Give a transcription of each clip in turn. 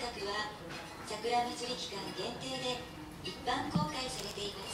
閣は桜祭り期間限定で一般公開されています。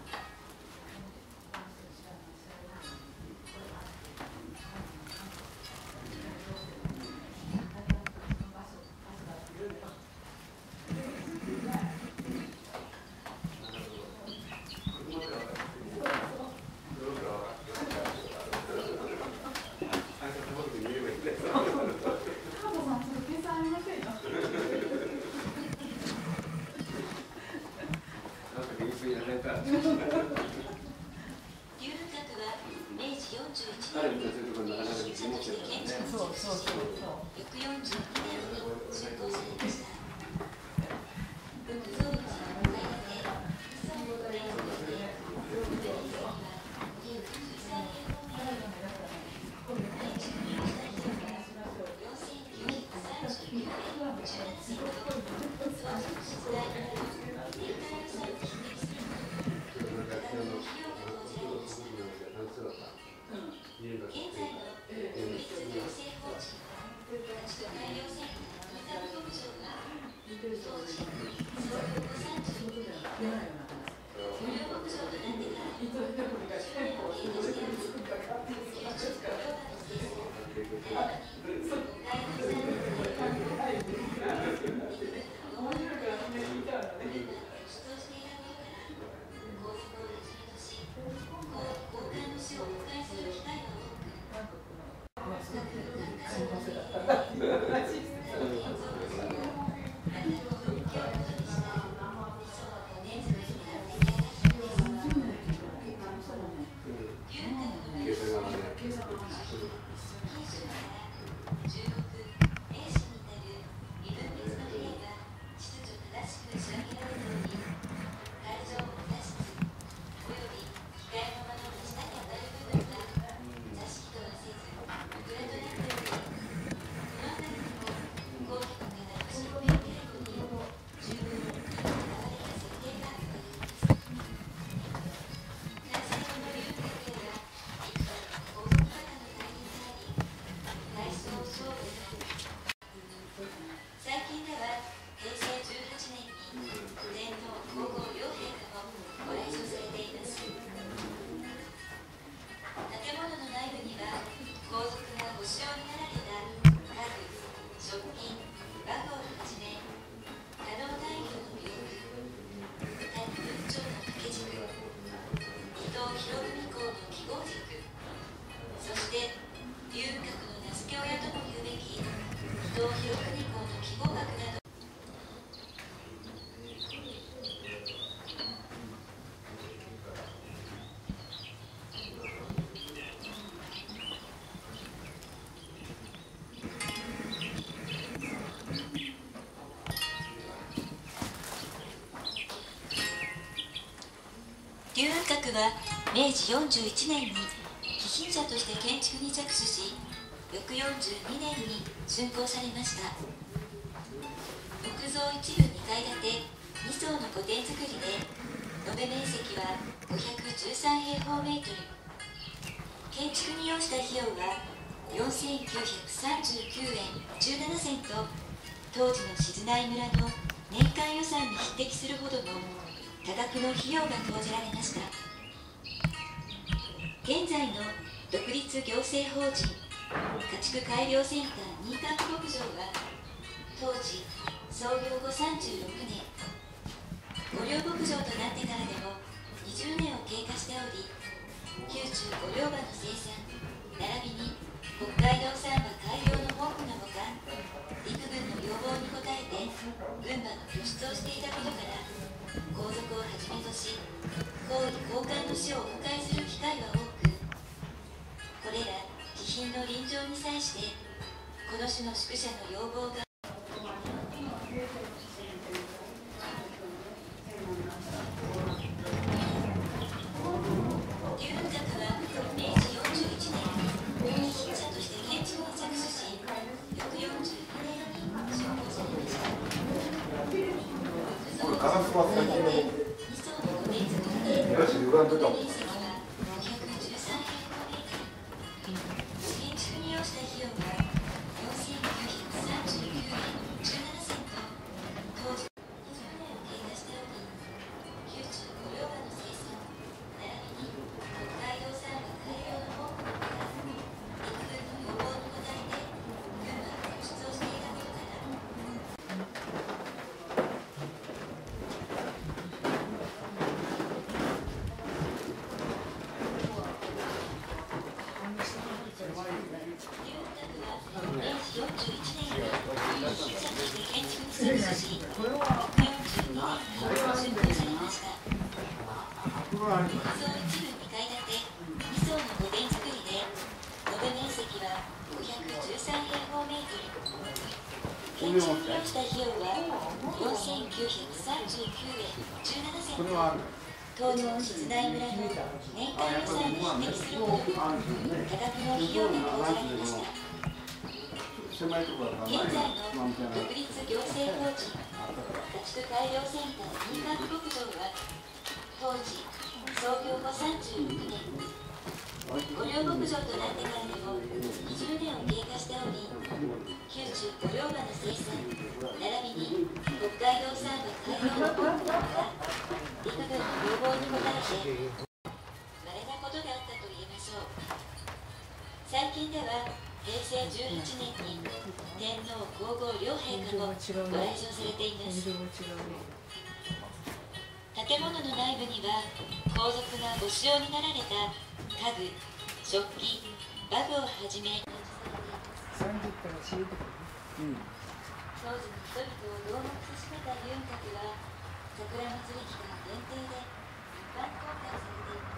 龍雲閣は明治41年に貴賓社として建築に着手し、翌42年に竣工されました。木造一部2階建て2層の御殿造りで、延べ面積は513平方メートル。建築に要した費用は4939円17銭と、当時の静内村の年間予算に匹敵するほどの多額の費用が投じられました。現在の独立行政法人家畜改良センター新館牧場は、当時創業後36年、御料牧場となってからでも20年を経過しており、九州御料馬の生産並びに北海道産馬改良の豊富なほか、陸軍の要望に応えて群馬の輸出をしていたことから、皇族をはじめとし皇位皇冠の死をお迎えする機会は多く、これら貴賓の臨場に際してこの種の宿舎の要望が龍雲閣は明治41年に貴賓社として建築に着手し、翌42年に竣工されました。 ガラスは最近の昔歪んでたもん。 建築に要した費用は4939円17銭と、 明治41年に旧社として建築に着手し、142年に竣工されました。木造一部2階建て2層の御殿造りで、延べ面積は513平方メートル。建築に要した費用は4939円17銭と、当時の静内村の年間予算に匹敵するほど多額の費用が投じられました。現在の独立行政法人家畜改良センター民間牧場は、当時創業後36年、御料牧場となってからでも20年を経過しており、九州御料馬の生産並びに北海道産馬改良の分布のほか、陸軍の要望に応えて稀なことがあったと言えましょう。最近では平成18年に天皇皇后両陛下もご来場されています。建物の内部には皇族がご使用になられた家具、食器、馬具をはじめ、当時の人々を動脈しめた遊郭は桜祭り期間限定で一般公開されています。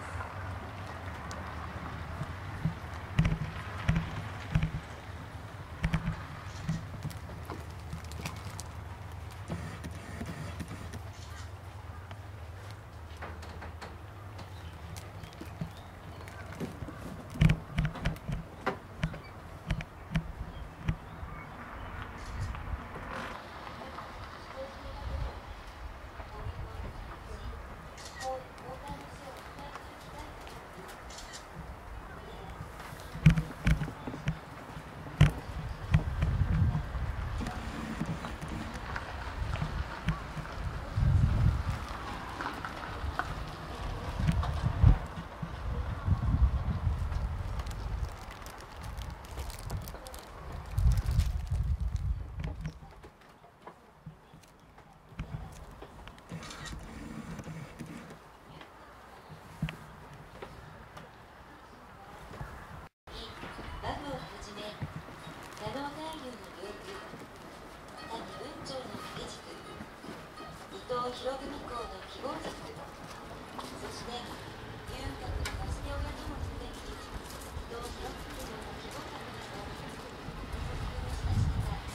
広組港の希望軸、そして遊郭のバス停をやにもすべき伊藤博文の希望閣など、補足をしましたが、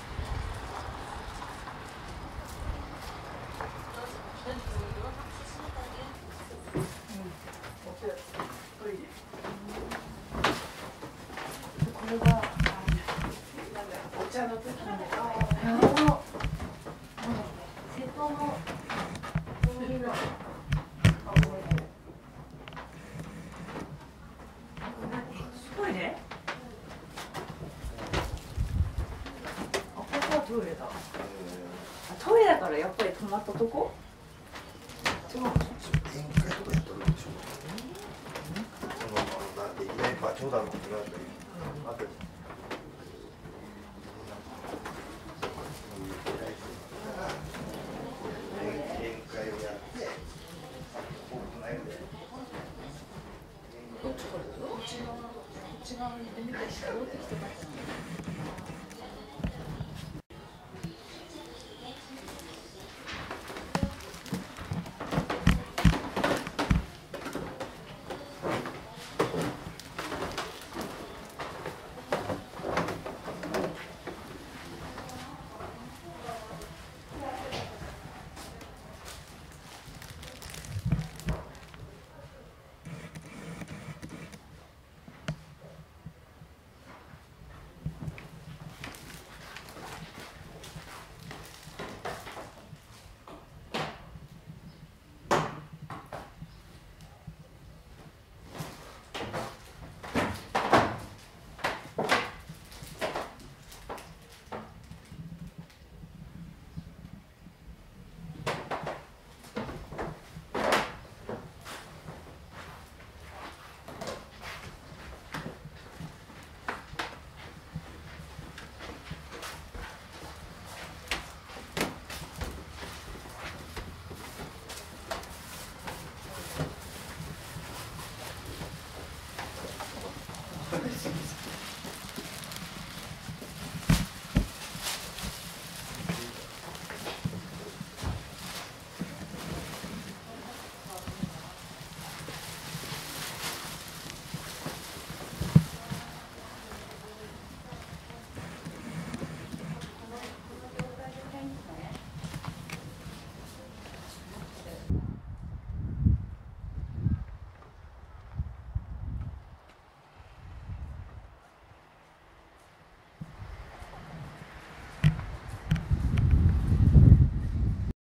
当時の人々を動脈せしめた遊これがお茶の時に瀬戸のすごいね。ここはトイレだ。トイレだからやっぱり止まったとこ。 宴会とかやっとるでしょ。そのできない場長だろうってなって。